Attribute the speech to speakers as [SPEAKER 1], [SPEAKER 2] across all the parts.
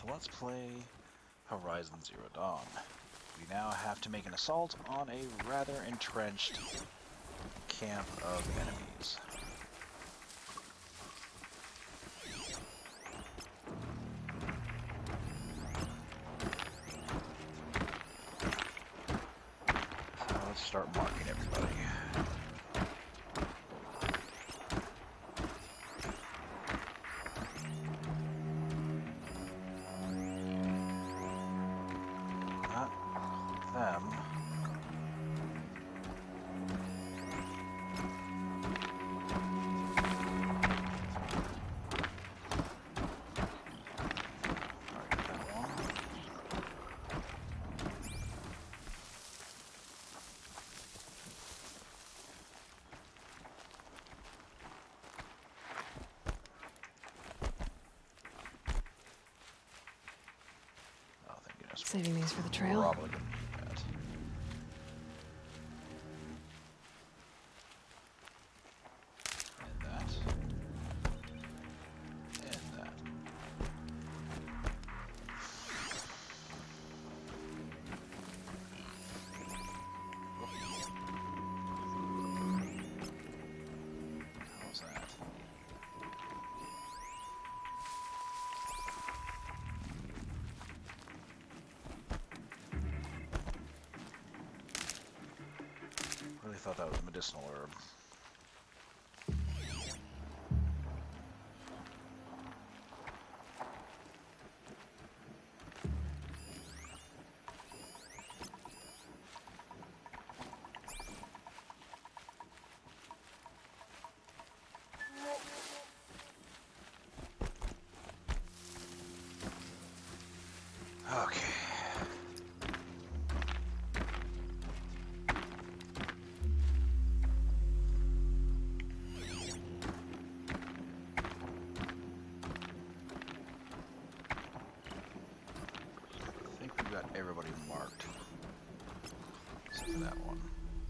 [SPEAKER 1] let's play Horizon Zero Dawn. We now have to make an assault on a rather entrenched camp of enemies. So let's start marking everybody. Them.
[SPEAKER 2] Saving these for the trail.
[SPEAKER 1] Probably gonna do that. And that. And that. How's that? Really thought that was a medicinal herb. Okay. Got everybody marked except for that one.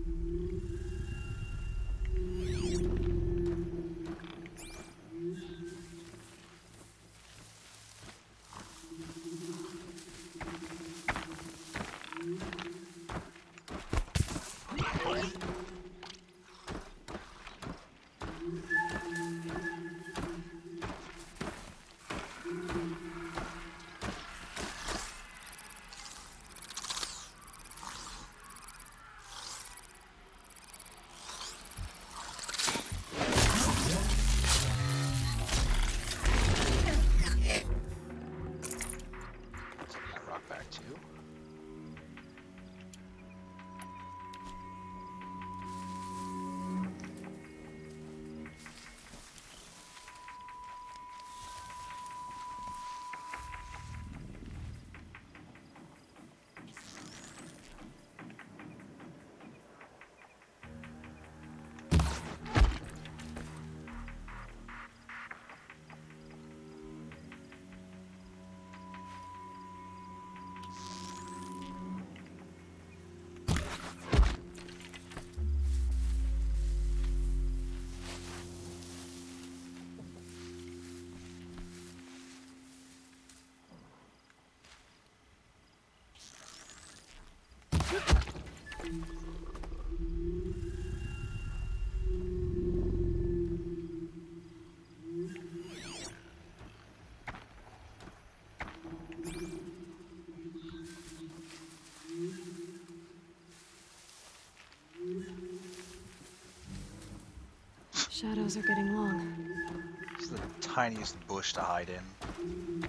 [SPEAKER 2] Shadows are getting long.
[SPEAKER 1] This is the tiniest bush to hide in.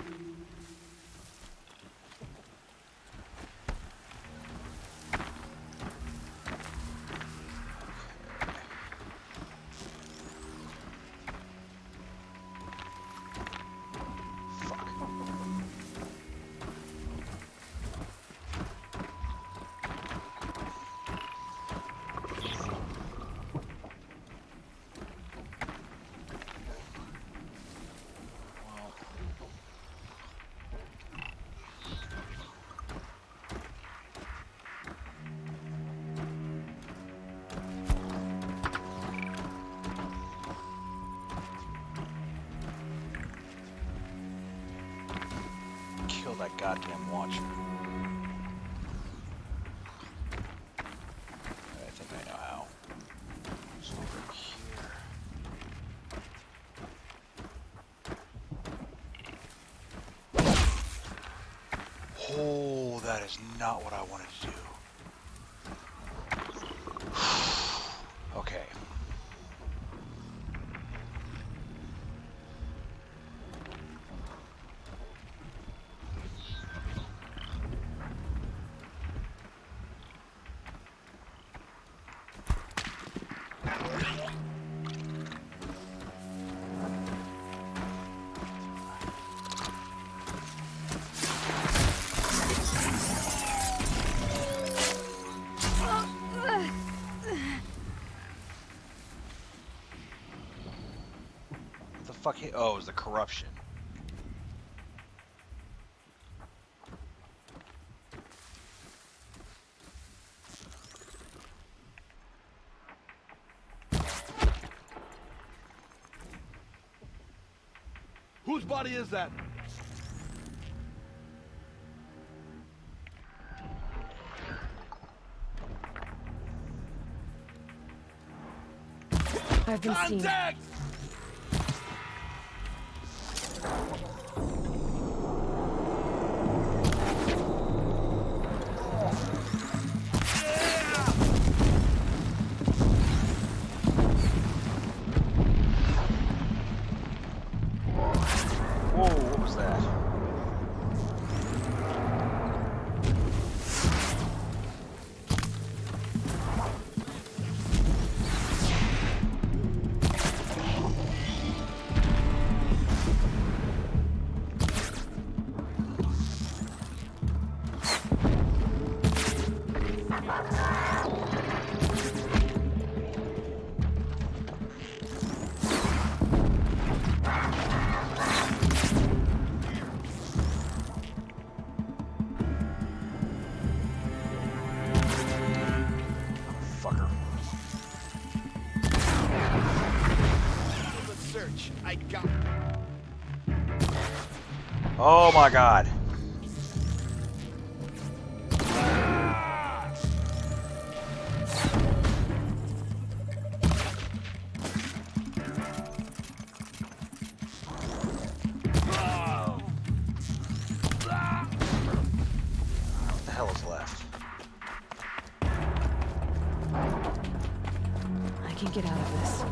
[SPEAKER 1] that goddamn watcher. I think I know how. Just over here. Oh, that is not what I wanted to do. Okay. Fuck hit. Oh, it was the corruption.
[SPEAKER 3] Whose body is that?
[SPEAKER 2] I've been seen.
[SPEAKER 3] Contact!
[SPEAKER 1] Whoa, what was that?
[SPEAKER 3] I got.
[SPEAKER 1] Oh my god. What the hell is left?
[SPEAKER 2] I can get out of this.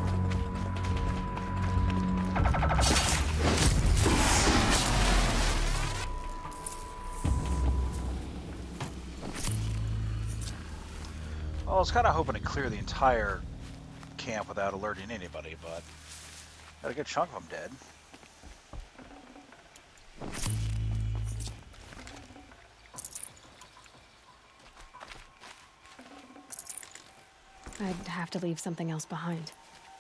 [SPEAKER 1] Well, I was kind of hoping to clear the entire camp without alerting anybody, but got a good chunk of them dead.
[SPEAKER 2] I'd have to leave something else behind.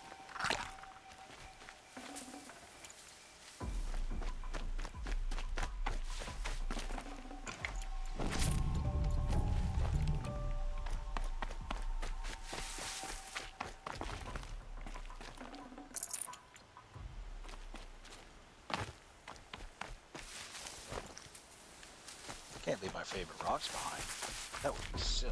[SPEAKER 1] Can't leave my favorite rocks behind. That would be silly.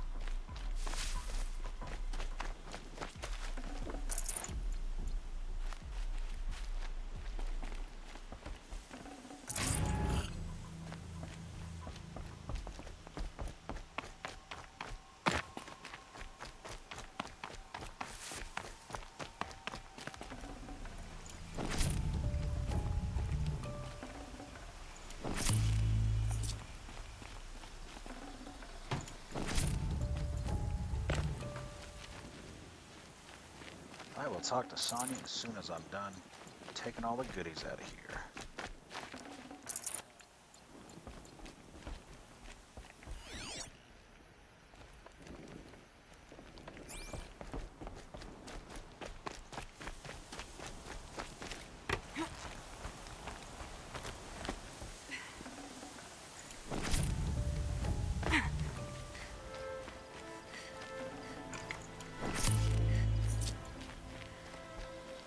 [SPEAKER 1] I will talk to Sonya as soon as I'm done taking all the goodies out of here.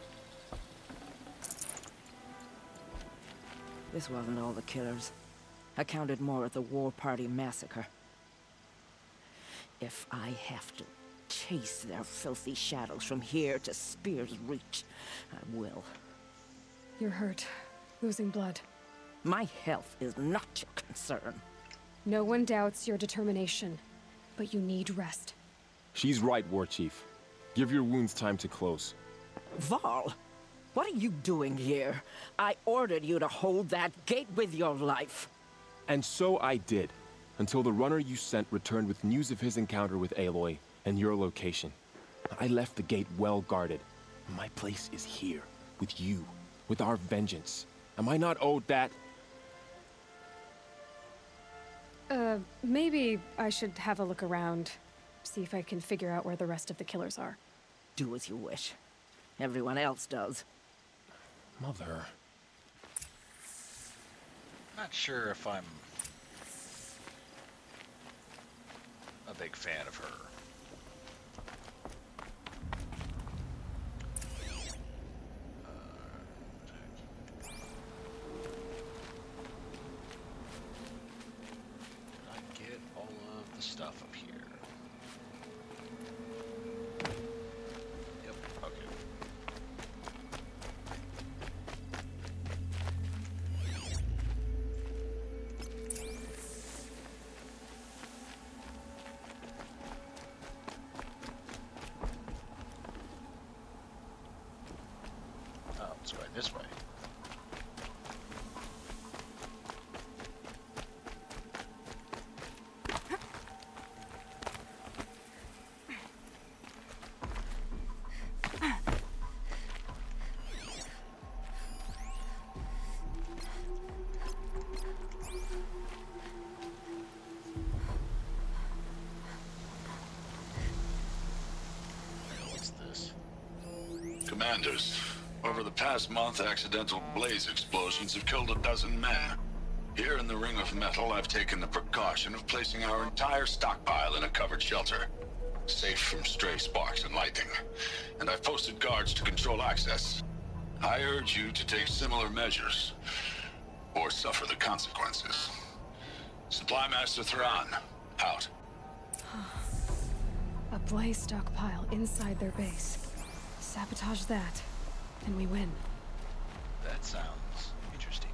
[SPEAKER 4] This wasn't all the killers. I counted more at the War Party massacre. If I have to chase their filthy shadows from here to Spear's Reach, I will.
[SPEAKER 2] You're hurt. Losing blood.
[SPEAKER 4] My health is not your concern.
[SPEAKER 2] No one doubts your determination, but you need rest.
[SPEAKER 5] She's right, War Chief. Give your wounds time to close.
[SPEAKER 4] Val, what are you doing here? I ordered you to hold that gate with your life.
[SPEAKER 5] And so I did, until the runner you sent returned with news of his encounter with Aloy and your location. I left the gate well guarded. My place is here, with you, with our vengeance. Am I not owed that?
[SPEAKER 2] Maybe I should have a look around. See if I can figure out where the rest of the killers are.
[SPEAKER 4] Do as you wish. Everyone else does.
[SPEAKER 5] Mother...
[SPEAKER 1] Not sure if I'm a big fan of her. Did I get all of the stuff up here? Yep, okay. Oh, let's go this way. What's this?
[SPEAKER 6] Commanders, over the past month, accidental blaze explosions have killed a dozen men. Here in the Ring of Metal, I've taken the precaution of placing our entire stockpile in a covered shelter, safe from stray sparks and lightning. And I've posted guards to control access. I urge you to take similar measures, or suffer the consequences. Supply Master Thrawn, out.
[SPEAKER 2] A blaze stockpile inside their base. Sabotage that, and we win.
[SPEAKER 1] That sounds interesting.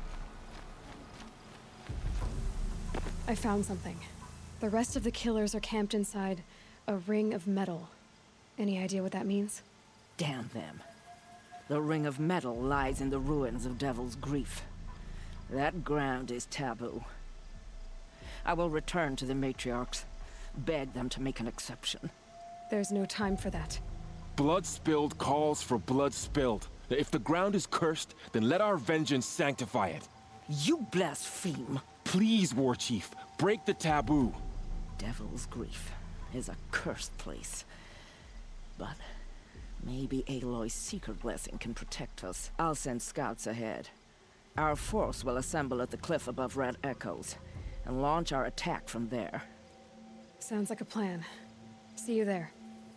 [SPEAKER 2] I found something. The rest of the killers are camped inside a ring of metal. Any idea what that means?
[SPEAKER 4] Damn them. The Ring of Metal lies in the ruins of Devil's Grief. That ground is taboo. I will return to the matriarchs, beg them to make an exception.
[SPEAKER 2] There's no time for that.
[SPEAKER 5] Blood spilled calls for blood spilled. If the ground is cursed, then let our vengeance sanctify it.
[SPEAKER 4] You blaspheme.
[SPEAKER 5] Please, War Chief, break the taboo.
[SPEAKER 4] Devil's Grief is a cursed place. But maybe Aloy's secret blessing can protect us. I'll send scouts ahead. Our force will assemble at the cliff above Red Echoes, and launch our attack from there.
[SPEAKER 2] Sounds like a plan. See you there.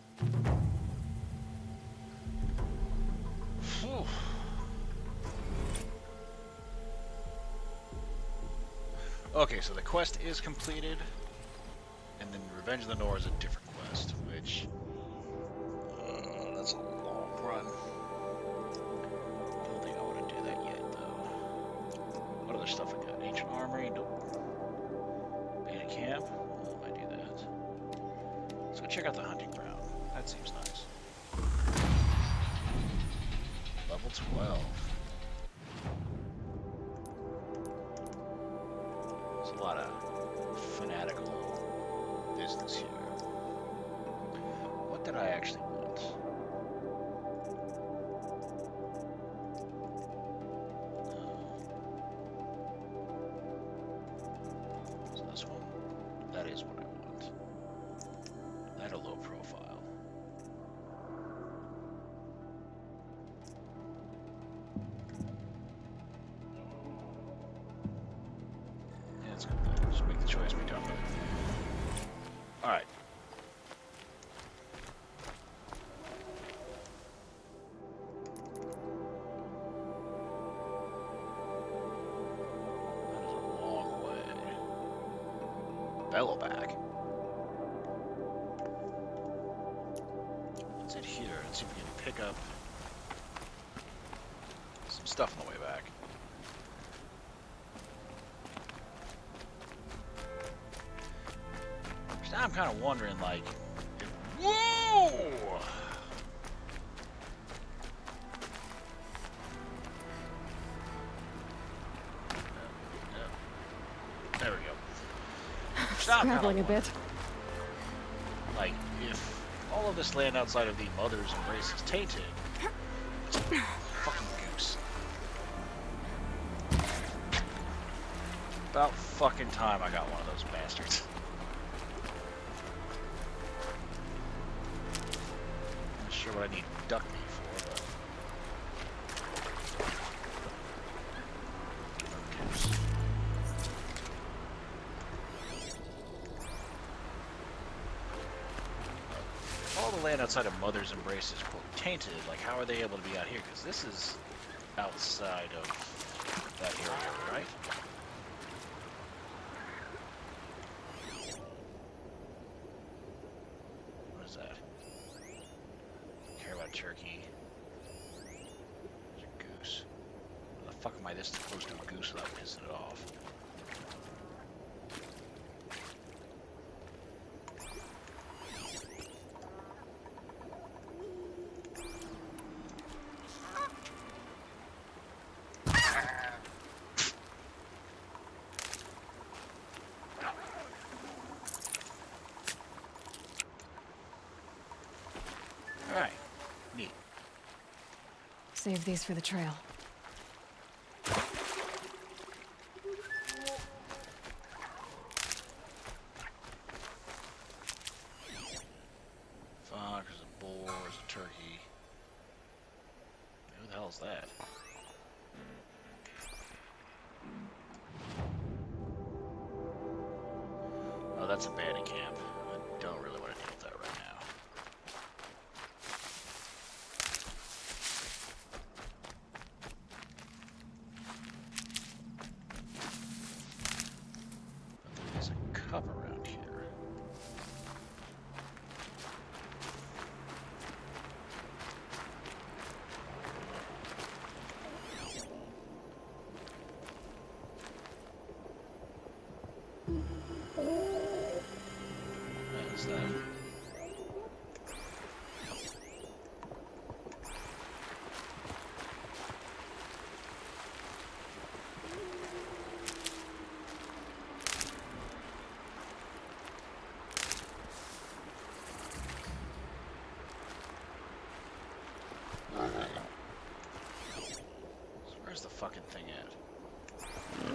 [SPEAKER 1] Whew. Okay, so the quest is completed, and then Revenge of the Nora is a different quest, which that's a long run. Don't think I want to do that yet, though. What other stuff I got? Ancient Armory? Nope. Beta Camp? I might do that. Let's go check out the hunting ground. That seems nice. Level 12. There's a lot of fanatical business here. What did I actually want? So this one, that is what I want. That a low profile. Yeah, let's go with that. Just make the choice, be done with it. Alright. That is a long way. bellow back. What's it here? Let's see if we can pick up some stuff on the way back. So now I'm kind of wondering, like, whoa! There we go.
[SPEAKER 2] Scrabbling a bit.
[SPEAKER 1] Like, if all of this land outside of the mother's embrace is tainted, it's a fucking goose. About fucking time I got one of those bastards. I'm not sure what I need duck meat for, but... Okay. All the land outside of Mother's Embrace is, quote, tainted. Like, how are they able to be out here? Because this is outside of that area, right? What is that? Care about turkey. There's a goose. How the fuck am I this close to a goose without pissing it off? Alright, neat.
[SPEAKER 2] Save these for the trail.
[SPEAKER 1] Fuck, there's a boar, there's a turkey. Who the hell is that? Oh, that's a bandit camp. I don't really want to deal with that right now. But there is a cup around here. What is that? So where's the fucking thing at?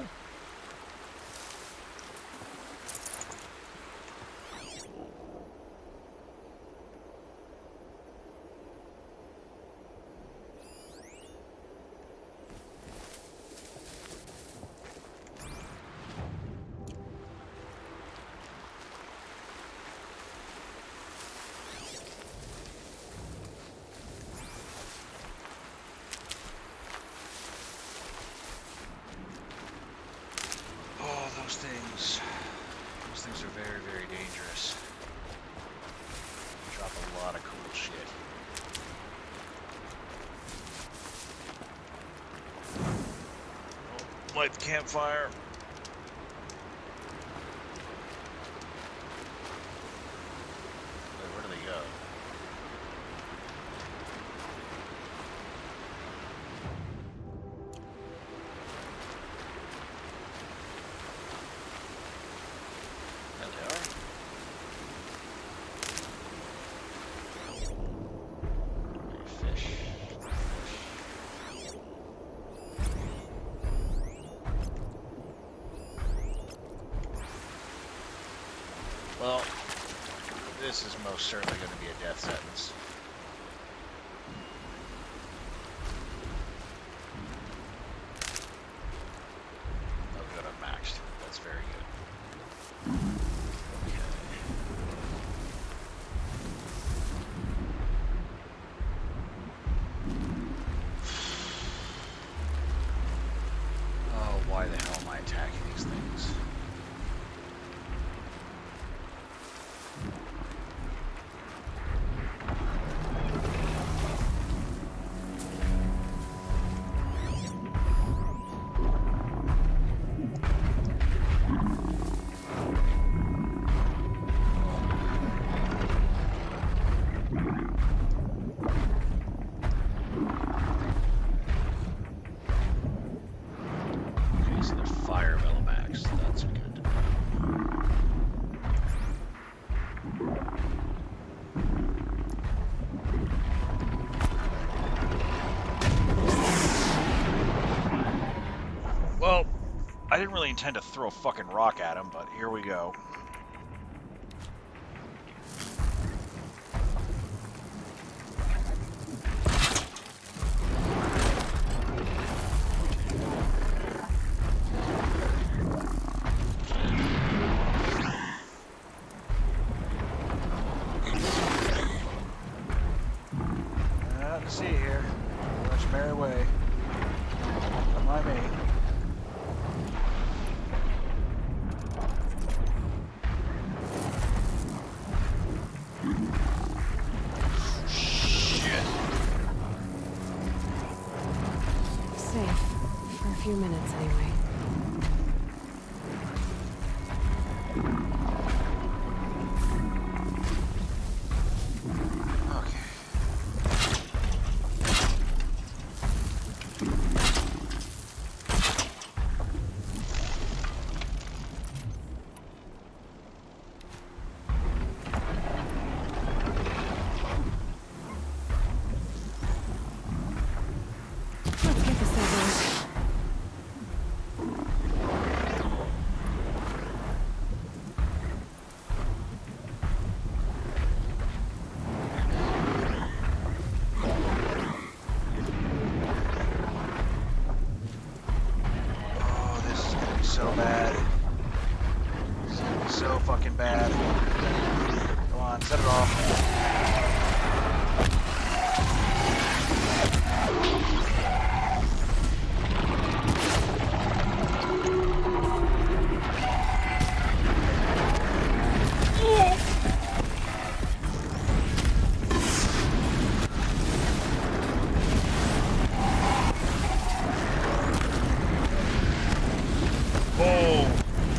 [SPEAKER 1] Oh, those things are very, very dangerous. Drop a lot of cool shit. Oh, light the campfire. Wait, where do they go? There they are. Fish. Well, this is most certainly going to be a death sentence. Oh, good, I'm maxed. That's very good. Okay. Oh, why the hell am I attacking these things? really intend to throw a fucking rock at him, but here we go. Nothing to see here. Much merry way. Don't mind me.
[SPEAKER 2] Safe. For a few minutes, anyway.
[SPEAKER 1] Okay.
[SPEAKER 2] Let's get this over with.
[SPEAKER 1] Oh, this is gonna be so bad. This is gonna be so fucking bad. Come on, set it off. Oh.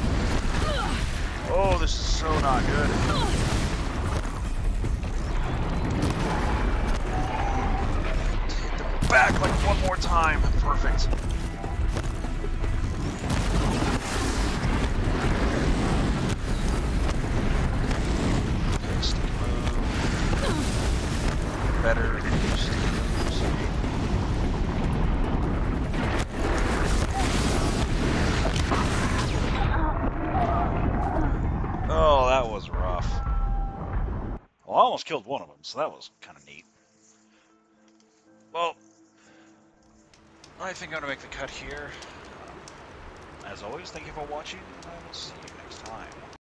[SPEAKER 1] Oh, this is so not good. Hit the back like one more time. Perfect. Okay, sticky move. Better. Sticky moves. Oh, that was rough. Well, I almost killed one of them, so that was kind of neat. Well, I think I'm going to make the cut here. As always, thank you for watching, and I will see you next time.